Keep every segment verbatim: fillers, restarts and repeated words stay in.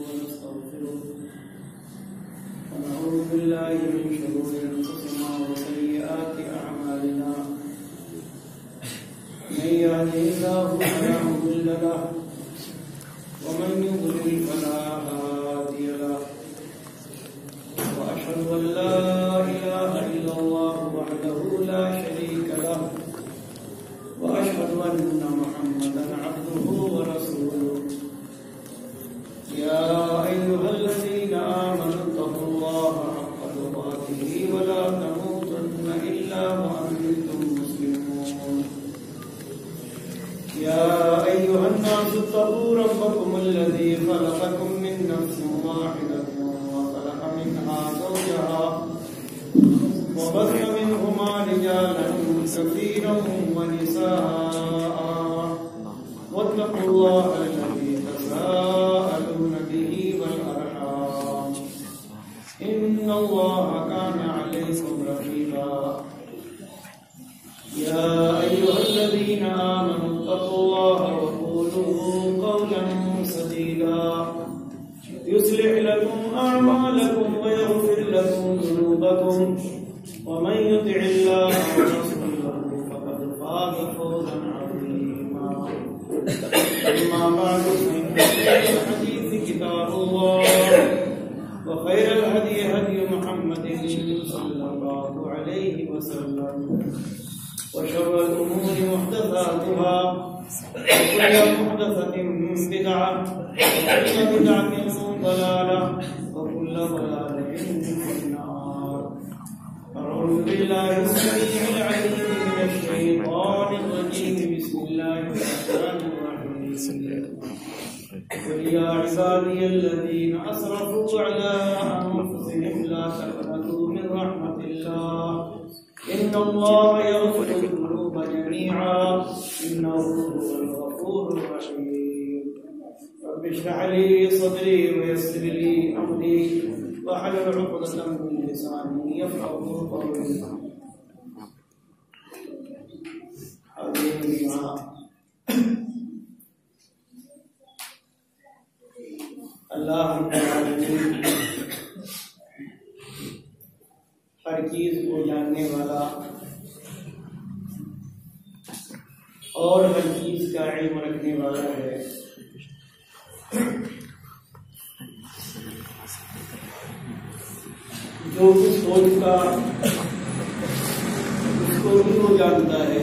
ونستغفره ونعوذ بالله من شرور أنفسنا وسيئات أعمالنا من يهده الله فلا مضل له ومن يضلل فلا هادي له وأشهد أن لا إله إلا الله وحده لا شريك له وأشهد أن محمدا عبده ورسوله يا أيها الذين آمنوا اتقوا الله حق تقاته ولا تموتن إلا وأنتم مسلمون يا أيها الناس اتقوا ربكم الذي خلقكم من نفس واحدة وخلق منها زوجها وبث منهما رجالا كثيرا ونساء واتقوا الله الذي تساءلون به والأرحام إن الله كان عليكم رقيبا يا أيها الذين آمنوا اتقوا الله وقولوا قولا سديدا يصلح لكم أعمالكم ويغفر لكم ذنوبكم ومن يطع الله ورسوله فقد فاز فوزا عظيما أما بعد فإن خير الحديث كتاب الله وخير الهدي هدي محمد صلى الله عليه وسلم وشر الأمور محدثاتها وكل محدثة بدعة وكل بدعة ضلالة وكل ضلالة في النار. أعوذ بالله السميع العليم من الشيطان الرجيم. بسم الله الرحمن الرحيم. قل يا عبادي الذين أسرفوا على أنفسهم لا تقنطوا من رحمة الله إن الله يغفر الذنوب جميعا إنه هو الغفور الرحيم. رب اشرح لي صدري ويسر لي أمري واحلل عقدة من لساني يفقهوا قولي. اللہ رب العالمین ہر چیز کو جاننے والا اور ہر چیز کا علم رکھنے والا ہے. جو کچھ ہو چکا اس کو بھی وہ جانتا ہے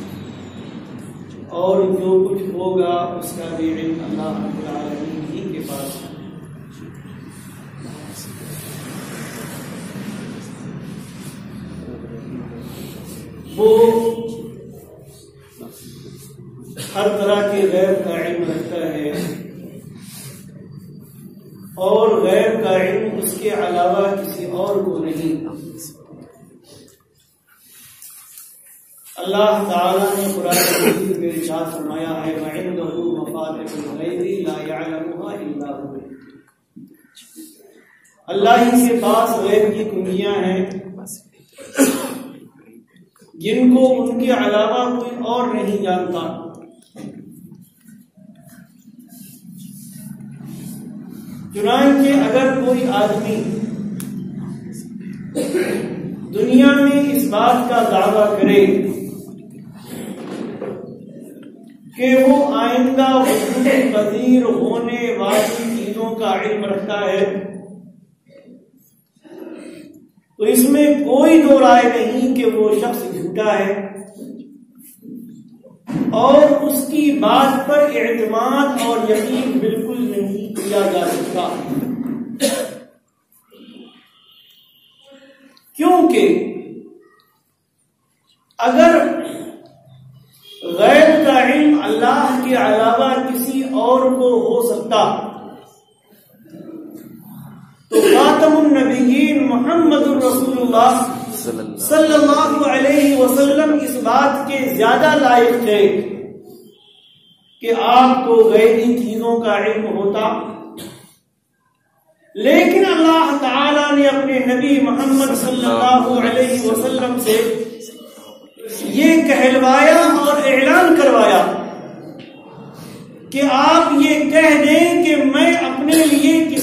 اور جو کچھ ہوگا اس کا بھی علم اللہ رب العالمین ہی کے پاس ہے. وہ ہر طرح کے غیب کا علم رکھتا ہے اور غیب کا علم اس کے علاوہ کسی اور کو نہیں. اللہ تعالیٰ نے قرآن مجید میں ارشاد فرمایا ہے وَعِندَهُ مَفَاتِحُ الْغَيْبِ لَا يَعْلَمُهَا إِلَّا هُوَ. اللہ ہی کے پاس غیب کی کنجیاں ہیں جن کو ان کے علاوہ کوئی اور نہیں جانتا. چنانچہ اگر کوئی آدمی دنیا میں اس بات کا دعویٰ کرے کہ وہ آئندہ وجود پذیر ہونے والی چیزوں کا علم رکھتا ہے تو اس میں کوئی دو رائے نہیں کہ وہ شخص جھوٹا ہے اور اس کی بات پر اعتماد اور یقین بالکل نہیں کیا جا سکتا. کیونکہ اگر غیب کا علم اللہ کے علاوہ کسی اور کو ہو سکتا تو خاتم النبیین محمد الرسول اللہ صلی اللہ علیہ وسلم اس بات کے زیادہ لائق تھے کہ آپ کو غیبی چیزوں کا علم ہوتا. لیکن اللہ تعالیٰ نے اپنے نبی محمد صلی اللہ علیہ وسلم سے یہ کہلوایا اور اعلان کروایا کہ آپ یہ کہہ دیں کہ میں اپنے لیے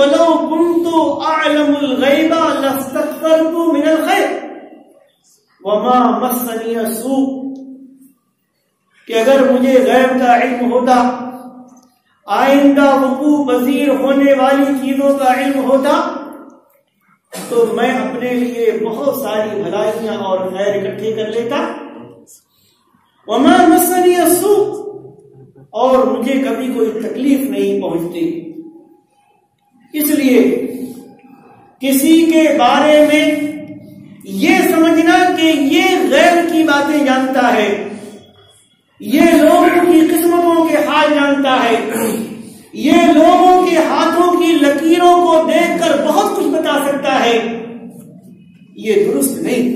وَلَوْ كُنْتُ أَعْلَمُ الْغَيْبَ لَاسْتَكْثَرْتُ مِنَ الْخَيْرِ وَمَا مَسَّنِيَ السُّوءُ، کہ اگر مجھے غیب کا علم ہوتا، آئندہ وقوع پذیر ہونے والی چیزوں کا علم ہوتا، تو میں اپنے لیے بہت ساری بھلائیاں اور خیر اکٹھے کر لیتا۔ وما مسنی السوء، اور مجھے کبھی کوئی تکلیف نہیں پہنچتی۔ اس لیے کسی کے بارے میں یہ سمجھنا کہ یہ غیب کی باتیں جانتا ہے، یہ لوگوں کی قسمتوں کے حال جانتا ہے، یہ لوگوں کے ہاتھوں کی لکیروں کو دیکھ کر بہت کچھ بتا سکتا ہے، یہ درست نہیں۔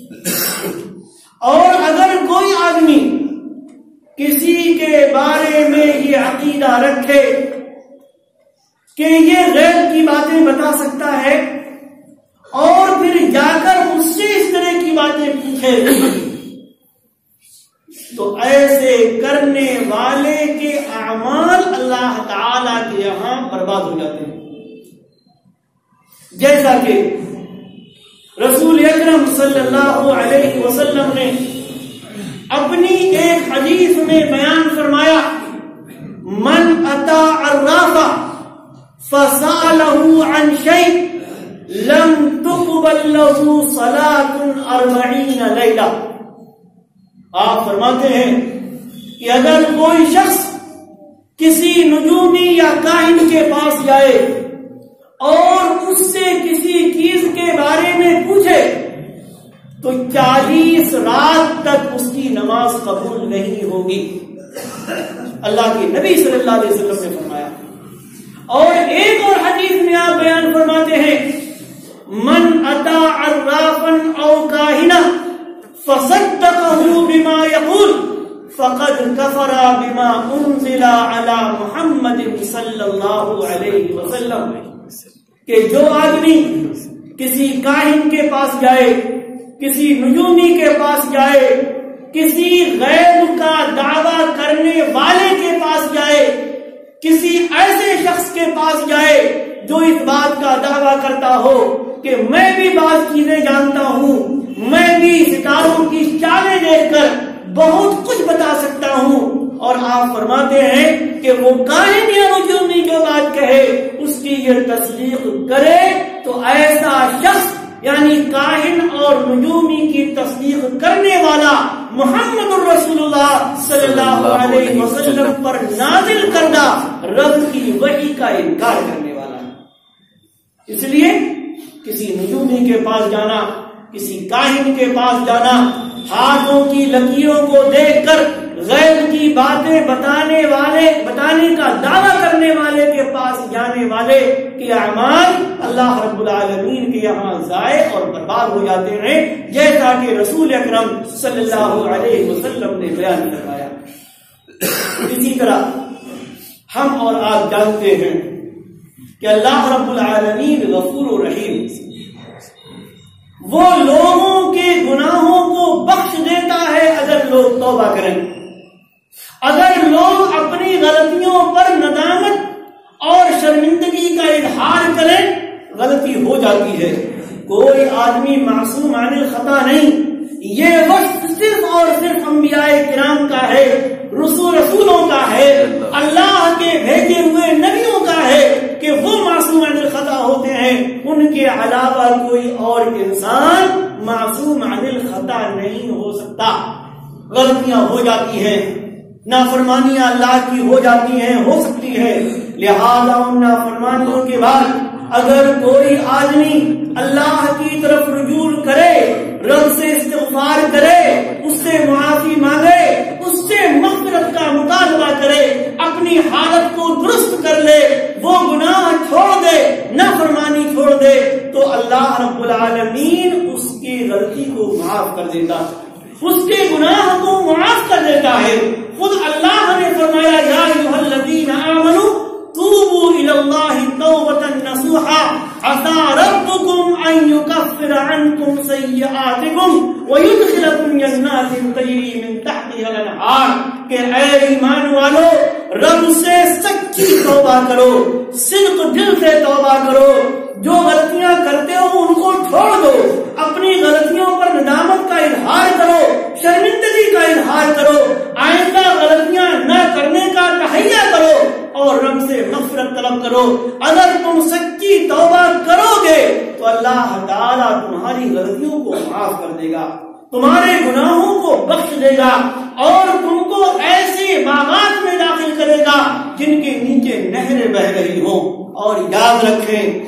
اور اگر کوئی آدمی کسی کے بارے میں یہ عقیدہ رکھے کہ یہ غیب کی باتیں بتا سکتا ہے اور پھر جا کر اس سے اس طرح کی باتیں پوچھے، تو ایسے کرنے والے کے اعمال اللہ تعالی کے یہاں برباد ہو جاتے ہیں۔ جیسا کہ رسول اکرم صلی اللہ علیہ وسلم نے اپنی ایک حدیث میں بیان فرمایا، من اتا عرافا فسألہ عن شیء لم تقبل له صلاة اربعین لیلہ۔ آپ فرماتے ہیں کہ اگر کوئی شخص کسی نجومی یا کاہن کے پاس جائے اور اس سے کسی چیز کے بارے میں پوچھے تو چالیس رات تک اس کی نماز قبول نہیں ہوگی، اللہ کے نبی صلی اللہ علیہ وسلم نے فرمایا۔ اور ایک اور حدیث میں آپ بیان فرماتے ہیں، من اتا عرافا او کاہنا فصدقه بما يقول فقد كفر بما انزل على محمد صلی اللہ علیہ وسلم، کہ جو آدمی کسی کاہن کے پاس جائے، کسی نجومی کے پاس جائے، کسی غیب کا دعویٰ کرنے والے کے پاس جائے، کسی ایسے شخص کے پاس جائے جو اس بات کا دعویٰ کرتا ہو کہ میں بھی بعض چیزیں جانتا ہوں، میں بھی ستاروں کی چالیں دیکھ کر بہت کچھ بتا سکتا ہوں، اور آپ فرماتے ہیں کہ وہ کاہن یا نجومی جو بات کہے اس کی یہ تصدیق کرے، تو ایسا شخص یعنی کاہن اور نجومی کی تصدیق کرنے والا محمد الرسول اللہ صلی اللہ علیہ وسلم پر نازل کردہ رب کی وحی کا انکار کرنے والا ہے۔ اس لیے کسی نجومی کے پاس جانا، کسی کاہن کے پاس جانا، ہاتھوں کی لکیروں کو دیکھ کر غیب کی باتیں بتانے والے بتانے کا دعویٰ کرنے والے کے پاس جانے والے کے اعمال اللہ رب العالمین کے یہاں ضائع اور برباد ہو جاتے ہیں، جیسا کہ رسول اکرم صلی اللہ علیہ وسلم نے بیان کروایا۔ اسی طرح ہم اور آپ جانتے ہیں کہ اللہ رب العالمین غفور و رحیم، وہ لوگوں کے گناہوں کو بخش دیتا ہے اگر لوگ توبہ کریں، اگر لوگ اپنی غلطیوں پر ندامت اور شرمندگی کا اظہار کریں، غلطی ہو جاتی ہے، کوئی آدمی معصوم عن الخطا نہیں، یہ وقت صرف اور صرف انبیاء کرام کا ہے، رسول رسولوں کا ہے، اللہ کے بھیجے ہوئے نبیوں کا ہے کہ وہ معصوم عن الخطا ہوتے ہیں، ان کے علاوہ کوئی اور انسان معصوم عن الخطا نہیں ہو سکتا۔ غلطیاں ہو جاتی ہیں، نافرمانیاں اللہ کی ہو جاتی ہیں، ہو سکتی ہے، لہذا ان نافرمانیوں کے بعد اگر کوئی آدمی اللہ کی طرف رجوع کرے، رب سے استغفار کرے، اس سے معافی مانگے، اس سے مغفرت کا مطالبہ کرے، اپنی حالت کو درست کر لے، وہ گناہ چھوڑ دے، نافرمانی چھوڑ دے، تو اللہ رب العالمین اس کی غلطی کو معاف کر دیتا، اس کے گناہ کو معاف کر دیتا ہے۔ خود اللہ نے فرمایا، یا ایھا الذین آمنوا توبوا الی اللہ توبۃ نصوحا عسى ربکم ان یکفر عنکم سیئاتکم ویدخلکم جنات تجری من تحتها الانہار، کہ اے ایمان والو رب سے سچی توبہ کرو، صدق دل سے توبہ کرو، جو غلطیاں کرتے ہو ان کو چھوڑ دو، اپنی غلطیوں پر ندامت کا اظہار کرو، شرمندگی کا اظہار کرو، آئندہ غلطیاں نہ کرنے کا تہیہ کرو اور رب سے مغفرت طلب کرو۔ اگر تم سچی توبہ کرو گے تو اللہ تعالیٰ تمہاری غلطیوں کو معاف کر دے گا، تمہارے گناہوں کو بخش دے گا اور تم کو ایسے باغات میں داخل کرے گا جن کے نیچے نہریں بہ رہی ہوں۔ اور یاد رکھیں،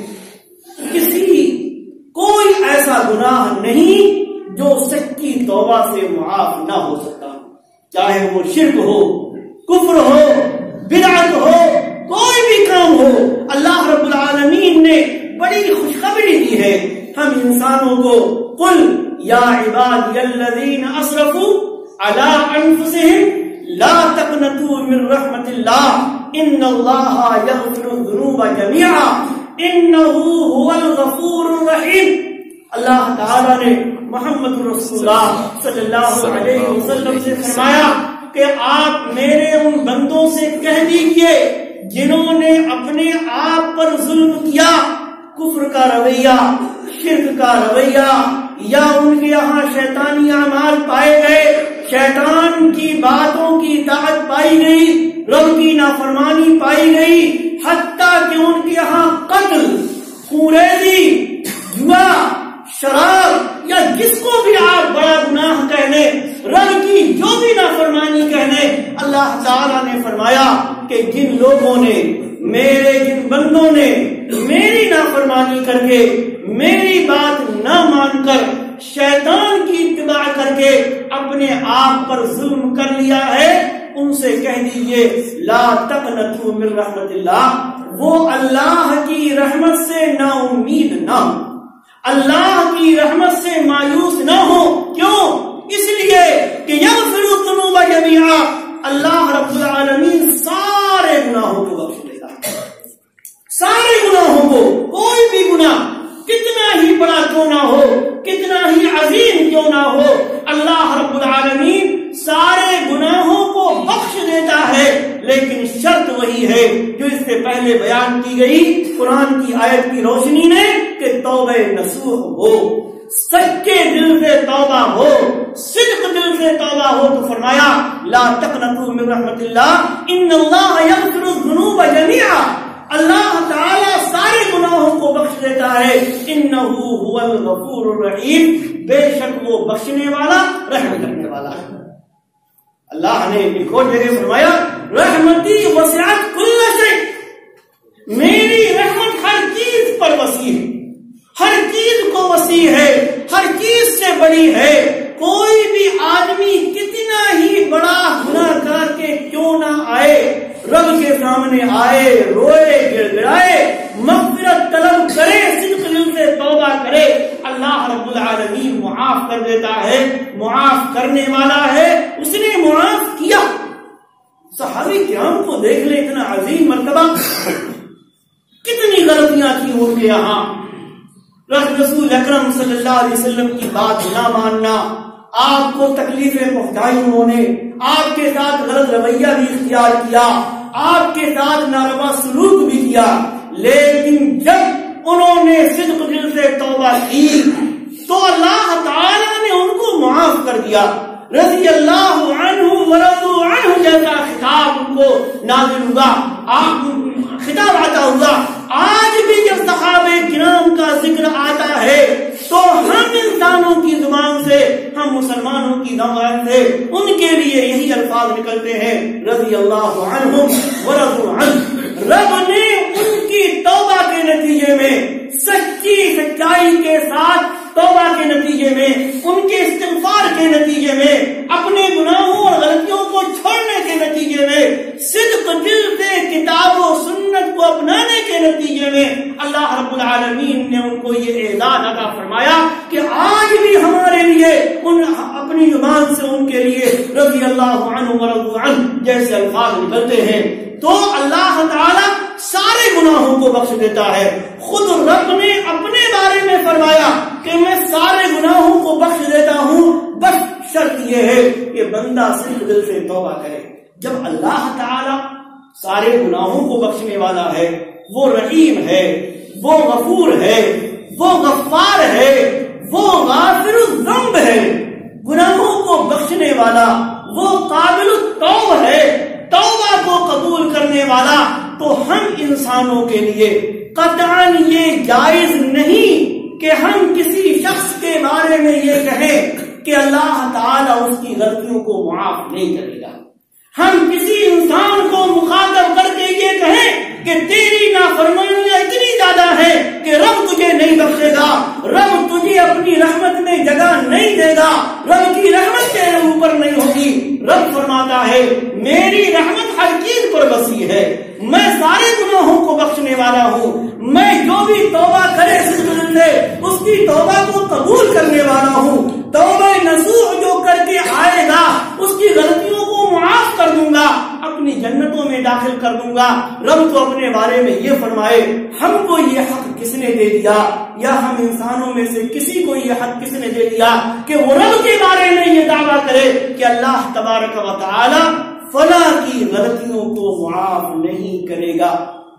کسی کوئی ایسا گناہ نہیں جو سچی توبہ سے معاف نہ ہو سکتا، چاہے وہ شرک ہو، کفر ہو، بدعت ہو، کوئی بھی کام ہو۔ اللہ رب العالمین نے بڑی خوشخبری دی ہے ہم انسانوں کو، قل یا عبادی الذین اسرفوا علی انفسہم لا تقنطوا من رحمت اللہ ان اللہ یغفر الذنوب جميعا انہ هو الغفور الرحیم۔ اللہ تعالیٰ نے محمد رسول اللہ صلی اللہ علیہ وسلم سے فرمایا کہ آپ میرے ان بندوں سے کہہ دیجئے جنہوں نے اپنے آپ پر ظلم کیا، کفر کا رویہ، شرک کا رویہ، یا ان کے یہاں شیطانی اعمال پائے گئے، شیطان کی باتوں کی اطاعت پائی گئی، رب کی نافرمانی پائی گئی، حتیٰ کہ ان کے یہاں قتل، خوریزی، جوا، شراب، یا جس کو بھی آپ بڑا گناہ کہہ لیں، رب کی جو بھی نافرمانی کہہ لیں، اللہ تعالیٰ نے فرمایا کہ جن لوگوں نے، میرے جن بندوں نے میری نافرمانی کر کے، میری بات نہ مان کر، شیطان کی اتباع کر کے اپنے آپ پر ظلم کر لیا ہے، ان سے کہہ دیجئے لا تقنطوا من رحمت اللہ، وہ اللہ کی رحمت سے نا امید نہ ہو، اللہ کی رحمت سے مایوس نہ ہو۔ کیوں؟ اس لیے کہ یغفر الذنوب جميعا، اللہ رب العالمین سارے گناہوں کو بخش دے گا، سارے گناہوں کو، کوئی بھی گناہ کتنا ہی بڑا کیوں نہ ہو، کتنا ہی عظیم کیوں نہ ہو، اللہ رب العالمین سارے گناہوں کو بخش دیتا ہے، لیکن شرط وہی ہے جو اس سے پہلے بیان کی گئی قرآن کی آیت کی روشنی میں، کہ توبہ نصوح ہو، سچے دل سے توبہ ہو، صدق دل سے توبہ ہو۔ تو فرمایا لا تقنطوا من رحمت اللہ ان اللہ یغفر الذنوب جميعا، اللہ تعالیٰ سارے گناہوں کو بخش دیتا ہے، انہ هو الغفور الرحیم، بے شک وہ بخشنے والا، رحم کرنے والا ہے۔ اللہ نے ایک اور جگہ فرمایا رحمتی وسعت کل شیء، میری رحمت ہر چیز پر وسیع ہے، ہر چیز کو وسیع ہے، ہر چیز سے بڑی ہے۔ کوئی بھی آدمی کتنا ہی بڑا گناہ کر کے کیوں نہ آئے، رب کے سامنے آئے، روئے، گڑ گڑائے، مغفرت طلب کرے، صدق دل سے توبہ کرے، اللہ رب العالمین معاف کر دیتا ہے، معاف کرنے والا ہے، اس نے معاف کیا۔ صحابی کرام کو دیکھ لیں، اتنا عظیم مرتبہ، کتنی غلطیاں تھیں ان کے یہاں، رسول اکرم صلی اللہ علیہ وسلم کی بات نہ ماننا، آپ کو تکلیفیں پہنچائی انہوں نے، آپ کے ساتھ غلط رویہ بھی اختیار کیا، آپ کے ساتھ ناروا سلوک بھی کیا، لیکن جب انہوں نے صدق دل سے توبہ کی تو اللہ تعالیٰ نے ان کو معاف کر دیا۔ رضی اللہ عنہ ورضوا عنہ جیسا خطاب ان کو نازل ہوا، آپ خطاب آتا ہوا۔ آج بھی جب صحابہ کرام کا ذکر آتا ہے تو ہم انسانوں کی زبان سے، ہم مسلمانوں کی زبان سے ان کے لیے یہی الفاظ نکلتے ہیں، رضی اللہ عنہ ورضوا عنہ۔ رب نے ان کی توبہ کے نتیجے میں، سچی سچائی کے ساتھ توبہ کے نتیجے میں، ان کے استغفار کے نتیجے میں، اپنے گناہوں اور غلطیوں کو چھوڑنے کے نتیجے میں، صدق دل سے کتاب و سنت کو اپنانے کے نتیجے میں، اللہ رب العالمین نے ان کو یہ اعزاز عطا فرمایا کہ آج بھی ہمارے لیے ان اپنی زبان سے ان کے لیے رضی اللہ عنہ ورضوا عنہ جیسے الفاظ نکلتے ہیں۔ تو اللہ تعالیٰ سارے گناہوں کو بخش دیتا ہے۔ خود رب نے اپنے بارے میں فرمایا کہ میں سارے گناہوں کو بخش دیتا ہوں، بس شرط یہ ہے کہ بندہ صرف دل سے توبہ کرے۔ جب اللہ تعالیٰ سارے گناہوں کو بخشنے والا ہے، وہ رحیم ہے، وہ غفور ہے، وہ غفار ہے، وہ غافر الذنب ہے، گناہوں کو بخشنے والا، وہ قابل التوب ہے، توبہ کو قبول کرنے والا۔ تو ہم انسانوں کے لیے قطعاً یہ جائز نہیں کہ ہم کسی شخص کے بارے میں یہ کہیں کہ اللہ تعالیٰ اس کی غلطیوں کو معاف نہیں کرے گا۔ ہم کسی انسان کو مخاطب کر کے یہ کہیں کہ تیری نافرمانیاں اتنی زیادہ ہے کہ رب تجھے نہیں بخشے گا، رب تجھے اپنی رحمت میں جگہ نہیں دے گا، رب کی رحمت تیرے اوپر نہیں ہوگی۔ رب فرماتا ہے میری رحمت ہر چیز پر وسیع ہے، میں سارے گناہوں کو بخشنے والا ہوں، میں جو بھی توبہ کرے اس دل سے اس کی توبہ کو قبول کرنے والا ہوں، توبہ نصوح جو کر کے آئے گا اس کی غلطیوں کو معاف کر دوں گا، اپنی جنتوں میں داخل کر دوں گا۔ رب تو اپنے بارے میں یہ فرمائے ہم کو یہ حق کس نے دے دیا، یا ہم انسانوں میں سے کسی کو یہ حق کس نے دے دیا کہ وہ رب کے بارے میں یہ دعویٰ کرے کہ اللہ تبارک و تعالی فلاں کی غلطیوں کو معاف نہیں کرے گا۔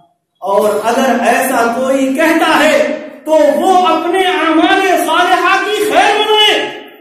اور اگر ایسا کوئی کہتا ہے تو وہ اپنے اعمال صالحہ کی خیر منائے،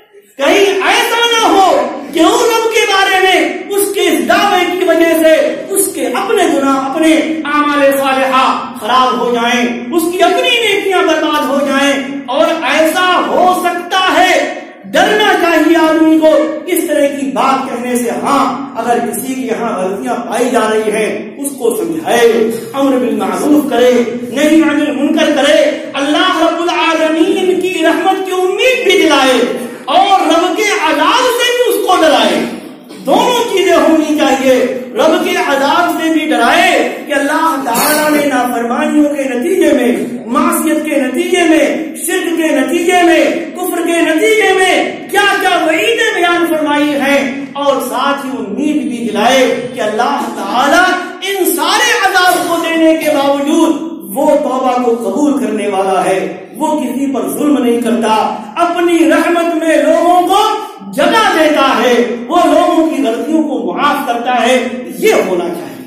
کہیں ایسا نہ ہو کہ اس رب کے بارے میں اس کے اس دعوے کی وجہ سے اس کے اپنے گناہ، اپنے اعمال صالحہ خراب ہو جائیں، اس کی اپنی نیکیاں برباد ہو جائیں۔ اور ایسا ہو سکتا ہے، ڈرنا چاہیے آدمی کو اس طرح کی بات کہنے سے۔ ہاں اگر کسی کی یہاں غلطیاں پائی جا رہی ہیں اس کو سمجھائے، امر بالمعروف کرے، نہی عن المنکر کرے، اللہ رب العالمین کی رحمت کی امید بھی دلائے اور رب کے عذاب سے بھی اس کو ڈرائے۔ دونوں چیزیں ہونی چاہیے، رب کے عذاب سے بھی ڈرائے کہ اللہ تعالیٰ نے نافرمانیوں کے نتیجے میں، معصیت کے نتیجے میں، شرک کے نتیجے میں، کفر کے نتیجے میں کیا کیا وعیدیں بیان فرمائی ہیں، اور ساتھ ہی امید بھی دلائے کہ اللہ تعالیٰ ان سارے عذاب کو دینے کے باوجود وہ توبہ کو قبول کرنے والا ہے، وہ کسی پر ظلم نہیں کرتا، اپنی رحمت میں لوگوں کو جگہ دیتا ہے، وہ لوگوں کی غلطیوں کو معاف کرتا ہے۔ یہ ہونا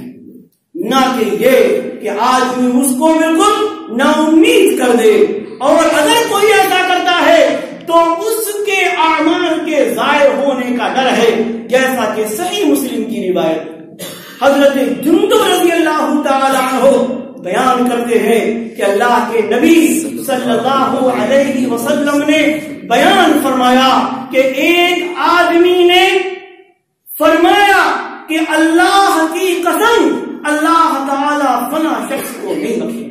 چاہیے، نہ کہ یہ کہ آدمی اس کو بالکل نا امید کر دے۔ اور اگر کوئی ایسا کرتا ہے تو اس کے اعمال کے ضائع ہونے کا ڈر ہے، جیسا کہ صحیح مسلم کی روایت حضرت جندب رضی اللہ تعالی عنہ بیان کرتے ہیں کہ اللہ کے نبی صلی اللہ علیہ وسلم نے بیان فرمایا کہ ایک آدمی نے فرمایا کہ اللہ کی قسم اللہ تعالی فلاں شخص کو نہیں بخشے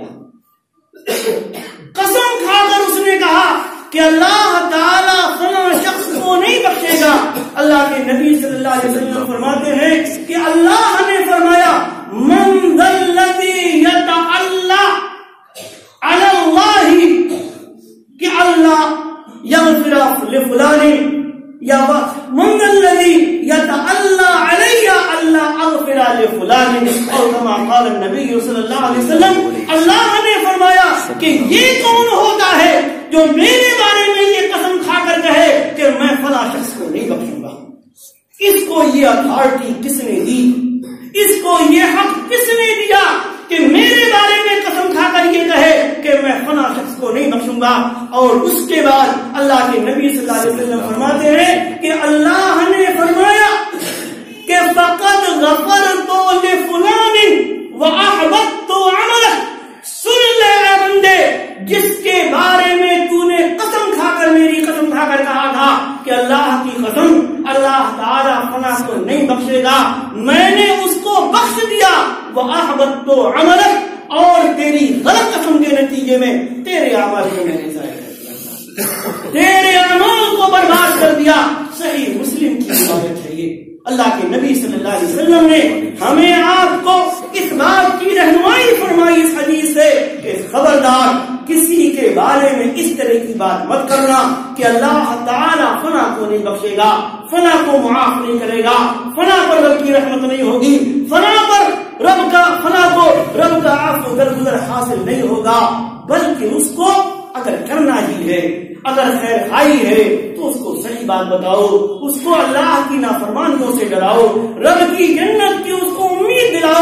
گا۔ قسم کھا کر اس نے کہا کہ اللہ تعالی فلاں شخص کو نہیں بخشے گا۔ اللہ کے نبی صلی اللہ علیہ وسلم فرماتے ہیں کہ اللہ نے فرمایا من ذا الذی یتعلی علی اللہ، کہ اللہ یغفر لفلان، یا من ذا الذی یتعلی علی اللہ اغفر لفلان، اور کما قال النبی صلی اللہ علیہ وسلم، اللہ نے فرمایا کہ یہ کون ہوتا ہے جو میرے بارے میں یہ قسم کھا کر کہے کہ میں فلاں شخص کو نہیں بخشوں گا۔ اس کو یہ اتھارٹی کس نے دی، اس کو یہ حق کس نے دیا کہ میرے بارے میں قسم کھا کر یہ کہے کہ میں فلاں شخص کو نہیں بخشوں گا؟ اور اس کے بعد اللہ کے نبی صلی اللہ علیہ وسلم فرماتے ہیں کہ اللہ نے فرمایا کہ فقد غفرت لفلان واحبطت عملہ، سن لے اے بندے، جس کے بارے میں تو نے قسم کھا کر، میری قسم کھا کر کہا تھا کہ اللہ کی قسم اللہ تعالیٰ فلاں کو نہیں بخشے گا، میں نے اس کو بخش دیا، وَأَحْبَطْتُ عَمَلَكَ، اور تیری غلط قسم کے نتیجے میں تیرے اعمال کو میں نے ضائع کر دیا، تیرے اعمال کو برباد کر دیا۔ صحیح مسلم کی روایت ہے یہ۔ اللہ کے نبی صلی اللہ علیہ وسلم نے ہمیں آپ کو اس بات کی رہنمائی فرمائی اس حدیث سے کہ خبردار کسی کے بارے میں اس طرح کی بات مت کرنا کہ اللہ تعالیٰ فلاں کو نہیں بخشے گا، فلاں کو معاف نہیں کرے گا، فلاں پر رب کی رحمت نہیں ہوگی، فلاں پر رب کا فلاں کو رب کا عفو درگزر حاصل نہیں ہوگا۔ بلکہ اس کو اگر کرنا ہی ہے، اگر خیر خائی ہے تو اس کو صحیح بات بتاؤ، اس کو اللہ کی نافرمانیوں سے ڈراؤ، رب کی جنت کی اس کو امید دلاؤ،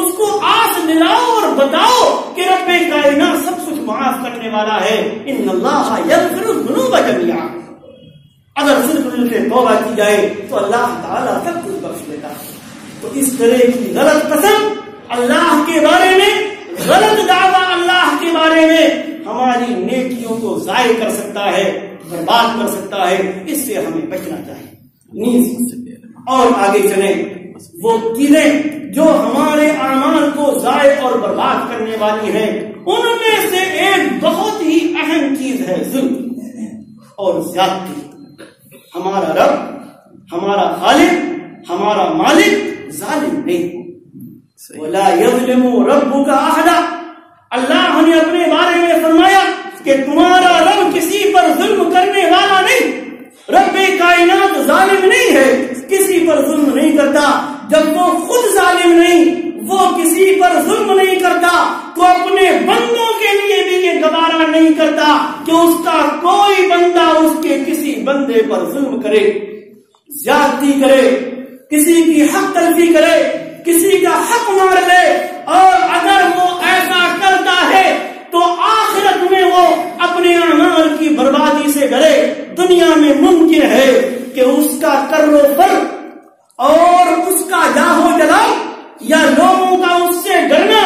اس کو آس دلاؤ اور بتاؤ کہ رب کائنات سب کچھ معاف کرنے والا ہے. ان اللہ یغفر الذنوب جميعا. اگر صرف دل سے توبہ کی جائے تو اللہ تعالیٰ سب کچھ بخش دیتا ہے. تو اس طرح کی غلط قسم اللہ کے بارے میں، غلط دعویٰ اللہ کے بارے میں ہماری نیکیوں کو ضائع کر سکتا ہے، برباد کر سکتا ہے. اس سے ہمیں بچنا چاہیے. نیز اور آگے چلیں، وہ چیزیں جو ہمارے اعمال کو ضائع اور برباد کرنے والی ہیں، ان میں سے ایک بہت ہی اہم چیز ہے ظلم اور زیادتی. ہمارا رب، ہمارا خالق، ہمارا مالک ظالم نہیں. وَلَا يَظْلِمُ رَبُّكَ أَحَدًا. اللہ نے اپنے بارے میں فرمایا کہ تمہارا رب کسی پر ظلم کرنے والا نہیں. رب کائنات ظالم نہیں ہے، کسی پر ظلم نہیں کرتا. جب وہ خود ظالم نہیں، وہ کسی پر ظلم نہیں کرتا، تو اپنے بندوں کے لیے بھی یہ گوارا نہیں کرتا کہ اس کا کوئی بندہ اس کے کسی بندے پر ظلم کرے، زیادتی کرے، کسی کی حق تلفی کرے، کسی کا حق مار لے. اور اگر وہ ایسا کرتا ہے تو آخرت میں وہ اپنے اعمال کی بربادی سے ڈرے. دنیا میں ممکن ہے کہ اس کا کر و فر اور اس کا جاہو جلاؤ یا لوگوں کا اس سے ڈرنا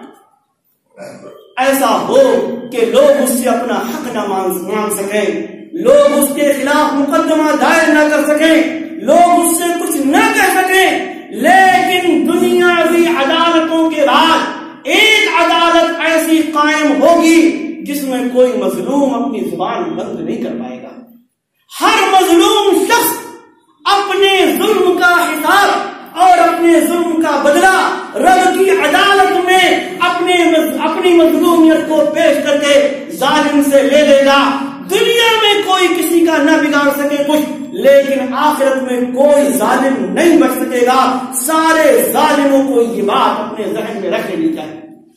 ایسا ہو کہ لوگ اس سے اپنا حق نہ مانگ سکیں، لوگ اس کے خلاف مقدمہ دائر نہ کر سکیں، لوگ اس سے کچھ نہ کہہ سکیں. لیکن دنیاوی عدالتوں کے بعد ایک عدالت ایسی قائم ہوگی جس میں کوئی مظلوم اپنی زبان بند نہیں کر پائے گا. ہر مظلوم شخص اپنے ظلم کا حساب اور اپنے ظلم کا بدلہ رب کی عدالت میں اپنے اپنی مظلومیت کو پیش کر کے ظالم سے لے لے گا. دنیا میں کوئی کسی کا نہ بگاڑ سکے کچھ، لیکن آخرت میں کوئی ظالم نہیں بچ سکے گا. سارے ظالموں کو یہ بات اپنے ذہن میں رکھ لینی چاہیے.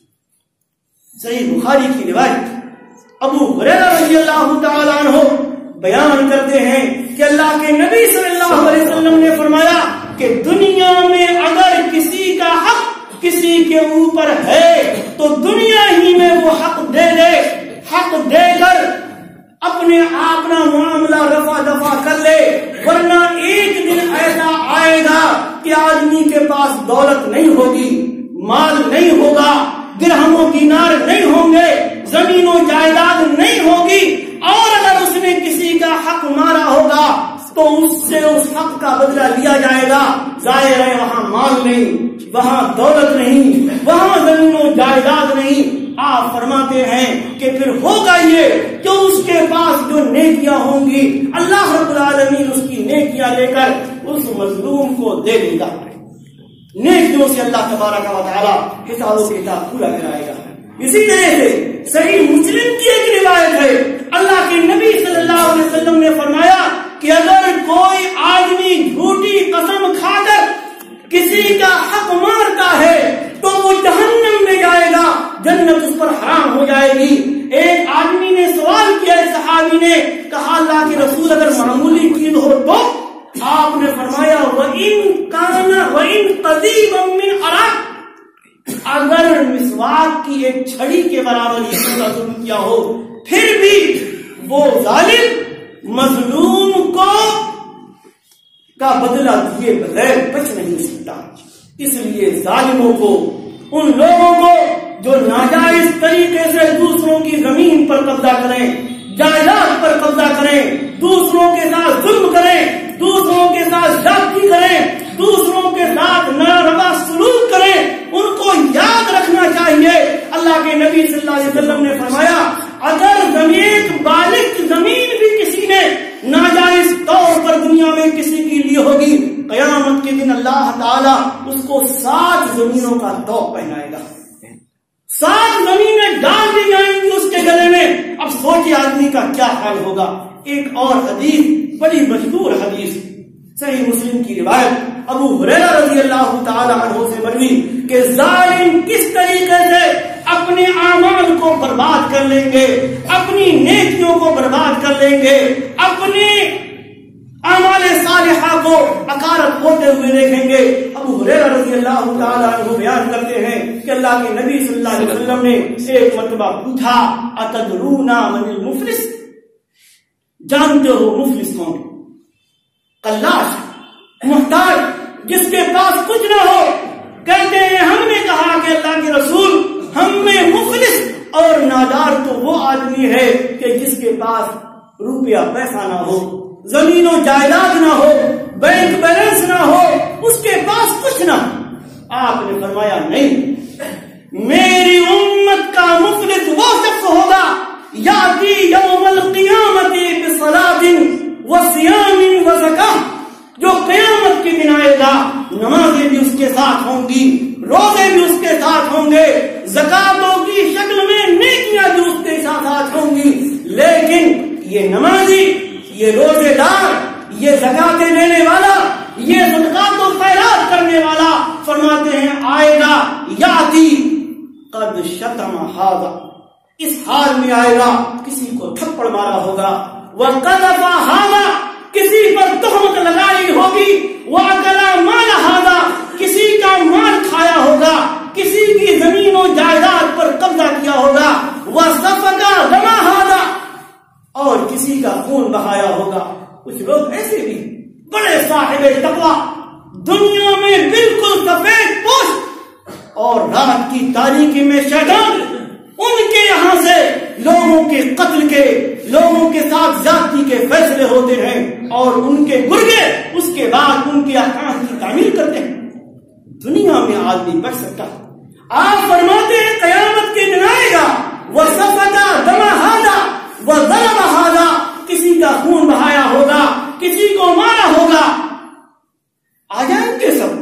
صحیح بخاری کی روایت ابو ہریرہ رضی اللہ تعالیٰ عنہ بیان کرتے ہیں کہ اللہ کے نبی صلی اللہ علیہ وسلم نے فرمایا کہ دنیا میں اگر کسی کا حق کسی کے اوپر ہے تو دنیا ہی میں وہ حق دے دے، حق دے کر اپنے اپنا معاملہ رفع دفع کر لے. ورنہ ایک دن ایسا آئے گا کہ آدمی کے پاس دولت نہیں ہوگی، مال نہیں ہوگا، درہم و دینار نہیں ہوں گے، زمین و جائیداد نہیں ہوگی، اور اگر اس نے کسی کا حق مارا ہوگا تو اس سے اس حق کا بدلہ لیا جائے گا. ظاہر ہے وہاں مال نہیں، وہاں دولت نہیں، وہاں زمین و جائیداد نہیں. آپ فرماتے ہیں کہ پھر ہوگا یہ کہ اس کے پاس جو نیکیاں ہوں گی اللہ رب العالمین اس کی نیکیاں لے کر اس مظلوم کو دے دے گا. نیکیوں سے اللہ تبارک و تعالیٰ حساب و کتاب پورا کرائے گا. اسی طرح سے صحیح مسلم کی ایک روایت ہے، اللہ کے نبی صلی اللہ علیہ وسلم نے فرمایا کہ اگر کوئی آدمی جھوٹی قسم کھا کر کسی کا حق مارتا ہے تو وہ جہنم میں جائے گا، جنت اس پر حرام ہو جائے گی. ایک آدمی نے سوال کیا، صحابی نے کہا اللہ کے رسول اگر معمولی چیز ہو تو؟ آپ نے فرمایا وَإِن كَانَ وَإِن قَضِيبًا مِّنْ عَرَقٍ، اگر مسواک کی ایک چھڑی کے برابر یہ ظلم کیا ہو پھر بھی وہ ظالم مظلوم کو کا بدلہ دیے بغیر بچ نہیں سکتا. اس لیے ظالموں کو، ان لوگوں کو جو ناجائز طریقے سے دوسروں کی زمین پر قبضہ کریں، جائیداد پر قبضہ کریں، دوسروں کے ساتھ ظلم کریں، دوسروں کے ساتھ زیادتی کریں، دوسروں کے ساتھ ناروا سلوک کریں، ان کو یاد رکھنا چاہیے. اللہ کے نبی صلی اللہ علیہ وسلم نے فرمایا اگر زمین بالغ زمین بھی کسی نے ناجائز طور پر دنیا میں کسی کی لی ہوگی، قیامت کے دن اللہ تعالیٰ اس کو سات زمینوں کا توق پہنائے گا، سات زمینیں ڈال دی جائیں گی اس کے گلے میں. اب سوچے آدمی کا کیا حال ہوگا. ایک اور حدیث، بڑی مشہور حدیث، صحیح مسلم کی روایت ابو ہریرہ رضی اللہ تعالی عنہ سے مروی کہ ظالم کس طریقے سے اپنے اعمال کو برباد کر لیں گے، اپنی نیکیوں کو برباد کر لیں گے، اپنے اعمال صالحہ کو اکارت ہوتے ہوئے دیکھیں گے۔ ابو ہریرہ رضی اللہ تعالیٰ عنہ بیان کرتے ہیں کہ اللہ کے نبی صلی اللہ علیہ وسلم نے ایک مرتبہ پوچھا اتدرون من المفلس، جانتے ہو مفلس کون؟ قلاش، محتاج، جس کے پاس کچھ نہ ہو۔ کہتے ہیں ہم نے کہا کہ اللہ کے رسول، ہم میں مفلس اور نادار تو وہ آدمی ہے کہ جس کے پاس روپیہ پیسہ نہ ہو، زمین و جائیداد نہ ہو، بینک بیلنس نہ ہو، اس کے پاس کچھ نہ۔ آپ نے فرمایا نہیں، میری امت کا مفلس وہ شخص ہوگا یاتی یوم القیامت بصلاۃ وصیام وزکاۃ، جو قیامت کے دن آئے گا، نمازیں بھی اس کے ساتھ ہوں گی، روزے بھی اس کے ساتھ ہوں گے، زکاتوں کی شکل میں نیکیاں بھی اس کے ساتھ ہوں گی، لیکن یہ نمازی، یہ روزے دار، یہ زکاتیں دینے والا، یہ صدقات و خیرات کرنے والا، فرماتے ہیں آئے گا یاتی قد شتم ھذا، اس حال میں آئے گا کسی کو تھپڑ مارا ہوگا، وقذف ھذا، کسی پر تہمت لگائی ہوگی، وَأَكَلَ مَالَ ھذا، کسی کا مال کھایا ہوگا، کسی کی زمین و جائیداد پر قبضہ کیا ہوگا، وَسَفَكَ دَمَ ھذا، اور کسی کا خون بہایا ہوگا۔ کچھ لوگ ایسے بھی بڑے صاحب تقویٰ، دنیا میں بالکل سفید پوش، اور رات کی تاریکی میں شیطان ان کے یہاں سے لوگوں کے قتل کے، لوگوں کے ساتھ زیادتی کے فیصلے ہوتے ہیں، اور ان کے گرگے اس کے بعد ان کے احکام کی تعمیل کرتے ہیں۔ دنیا میں آدمی بچ سکتا ہے۔ آپ فرماتے ہیں قیامت کے دن آئے گا وَسَفَكَ دَمَ ھذا وَضَرَبَ ھذا، کسی کا خون بہایا ہوگا، کسی کو مارا ہوگا، آ جائیں گے سب۔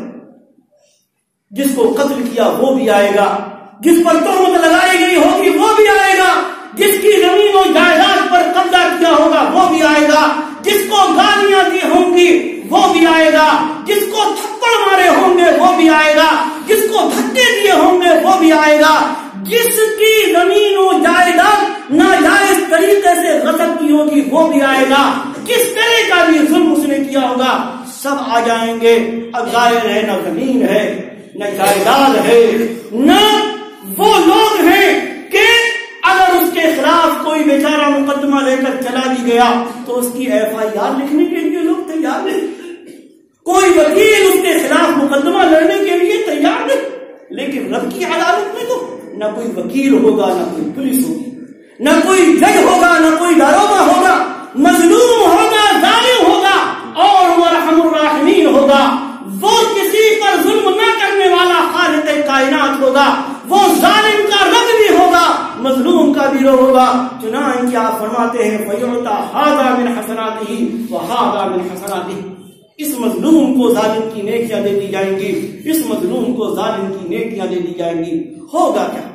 جس کو قتل کیا وہ بھی آئے گا، جس پر تہمت لگائی گئی ہوگی وہ بھی آئے گا، جس کی زمین و جائیداد پر قبضہ کیا ہوگا وہ بھی آئے گا، جس کو گالیاں دی ہوں گی وہ بھی آئے گا، جس کو تھپڑ مارے ہوں گے وہ بھی آئے گا، جس کو دھکے دیے ہوں گے وہ بھی آئے گا، جس کی زمین و جائیداد ناجائز طریقے سے غصب کی ہوگی وہ بھی آئے گا، کس طرح کا بھی ظلم اس نے کیا ہوگا، سب آ جائیں گے۔ اب ظاہر ہے نہ زمین ہے، نہ جائیداد ہے، نہ وہ لوگ ہیں کہ اگر اس کے خلاف کوئی بیچارہ مقدمہ لے کر چلا بھی گیا تو اس کی ایف آئی آر لکھنے کے لیے لوگ تیار نہیں، کوئی وکیل اس کے خلاف مقدمہ لڑنے کے لیے تیار نہیں۔ لیکن رب کی عدالت میں تو نہ کوئی وکیل ہوگا، نہ کوئی پولیس ہوگی، نہ کوئی جج ہوگا، نہ کوئی داروغہ ہوگا، مظلوم ہوگا، ظالم ہوگا، اور وہ ارحم الراحمین ہوگا، وہ کسی پر ظلم نہ کرنے والا خالق کائنات ہوگا، وہ ظالم کا رب بھی ہوگا، مظلوم کا بھی رب ہوگا۔ چنانچہ آپ فرماتے ہیں فَيُعْطَى هَذَا مِنْ حَسَنَاتِهِ وَهَذَا مِنْ حَسَنَاتِهِ، اس مظلوم کو ظالم کی نیکیاں دے دی جائیں گی، اس مظلوم کو ظالم کی نیکیاں دے دی جائیں گی۔ ہوگا کیا؟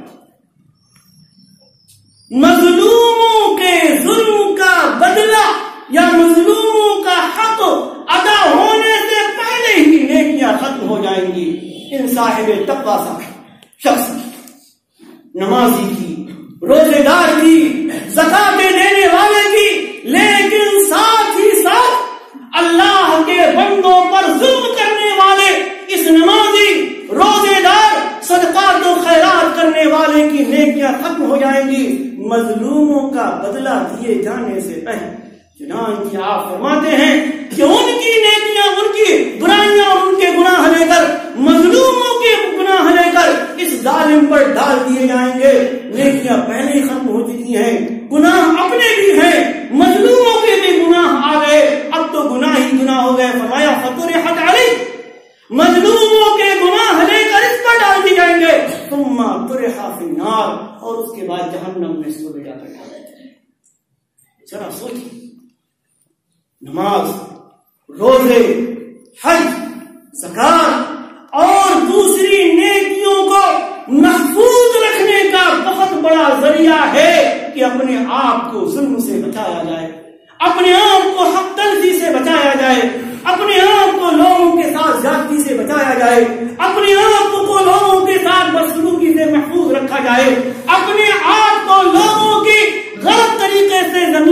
مظلوموں کے ظلم کا بدلہ یا مظلوموں کا حق ادا ہونے سے پہلے ہی نیکیاں ختم ہو جائیں گی۔ ان صاحب تقویٰ شخص کی، نمازی کی، روزے دار کی، زکاتیں دینے والے کی، لیکن ساتھ ہی ساتھ اللہ کے بندوں پر ظلم کرنے والے اس نمازی، روزے دار، صدقات و خیرات کرنے والے کی نیکیاں ختم ہو جائیں گی مظلوموں کا بدلہ دیے جانے سے پہلے۔ چنانچہ آپ فرماتے ہیں کہ ان کی نیکیاں، ان کی برائیاں اور ان کے گناہ لے کر، مظلوموں کے گناہ لے کر اس ظالم پر ڈال دیے جائیں گے۔ نیکیاں پہلے ہی ختم ہو چکی ہیں، گناہ اپنے بھی ہیں، مظلوموں کے بھی گناہ آ گئے، اب تو گناہ ہی گناہ ہو گئے۔ فرمایا فطرحت علیہ، مظلوموں کے گناہ لے کر اس پر ڈال دی جائیں گے، ثم طرح فی النار، اور اس کے بعد جہنم میں اس کو لے جا کر ڈالا جائے گا۔ ذرا سوچیے، نماز، روزے، حج، زکات اور دوسری نیکیوں کو محفوظ رکھنے کا بہت بڑا ذریعہ ہے کہ اپنے آپ کو ظلم سے بچایا جائے، اپنے آپ کو حق تلفی سے بچایا جائے، اپنے آپ کو لوگوں کے ساتھ زیادتی سے بچایا جائے، اپنے آپ کو لوگوں کے ساتھ بدسلوکی سے محفوظ رکھا جائے، اپنے آپ کو لوگوں کی غلط طریقے سے زمین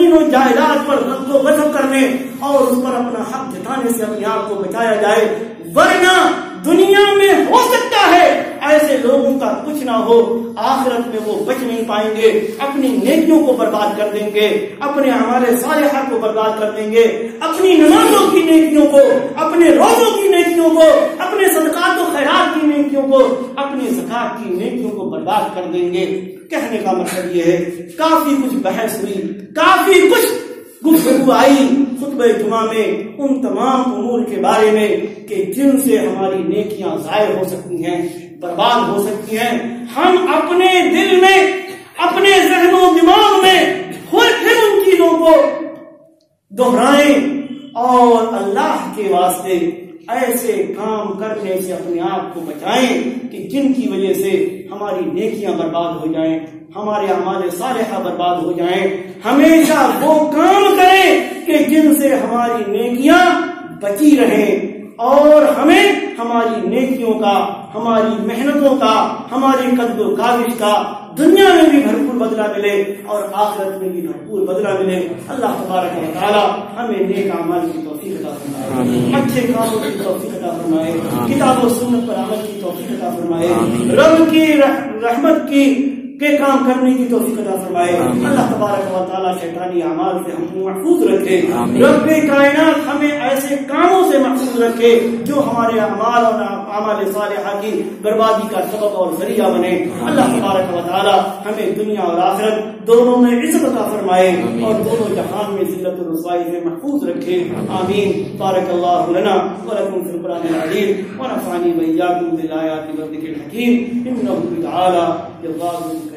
زمین و جائیداد پر غصب و غصب کرنے اور اس پر اپنا حق جتانے سے اپنے آپ کو بچایا جائے، ورنہ دنیا میں ہو سکتا ہے ایسے لوگوں کا کچھ نہ ہو، آخرت میں وہ بچ نہیں پائیں گے، اپنی نیکیوں کو برباد کر دیں گے، اپنے اعمال صالحہ کو برباد کر دیں گے، اپنی نمازوں کی نیکیوں کو، اپنے روزوں کی نیکیوں کو، اپنے صدقات و خیرات کی نیکیوں کو، اپنی زکات کی نیکیوں کو برباد کر دیں گے۔ کہنے کا مطلب یہ ہے کافی کچھ بحث ہوئی، کافی کچھ گفتگو آئی خطبہ جمعہ میں ان تمام امور کے بارے میں کہ جن سے ہماری نیکیاں ضائع ہو سکتی ہیں، برباد ہو سکتی ہیں۔ ہم اپنے دل میں، اپنے ذہن و دماغ میں پھر پھر ان چیزوں کو دہرائیں اور اللہ کے واسطے ایسے کام کرنے سے اپنے آپ کو بچائیں کہ جن کی وجہ سے ہماری نیکیاں برباد ہو جائیں، ہمارے اعمال صالحہ برباد ہو جائیں۔ ہمیشہ وہ کام کریں کہ جن سے ہماری نیکیاں بچی رہیں اور ہمیں ہماری نیکیوں کا، ہماری محنتوں کا، ہماری قدر و کاوش کا دنیا میں بھی بھرپور بدلہ ملے اور آخرت میں بھی بھرپور بدلہ ملے۔ اللہ تبارک و تعالی ہمیں نیک اعمال کی توفیق عطا فرمائے، اچھے کاموں کی توفیق عطا فرمائے، کتاب و سنت پر عمل کی توفیق عطا فرمائے، رب کی رحمت کی کے کام کرنے کی توفیق عطا فرمائے۔ اللہ تبارک و تعالی شیطانی اعمال سے ہم کو محفوظ رکھے، رب کائنات ہمیں ایسے کاموں سے محفوظ رکھے جو ہمارے اعمال اور اعمال صالحہ کی بربادی کا سبب اور ذریعہ بنے۔ اللہ تبارک و تعالی ہمیں دنیا اور آخرت دونوں میں عزت عطا فرمائے اور دونوں جہان میں ذلت و رسوائی سے محفوظ رکھے، آمین۔ بارک اللہ لنا ولکم فی القرآن العظیم ونفعنی وإیاکم بالآیات والذکر الحکیم، انہ تعالی جواد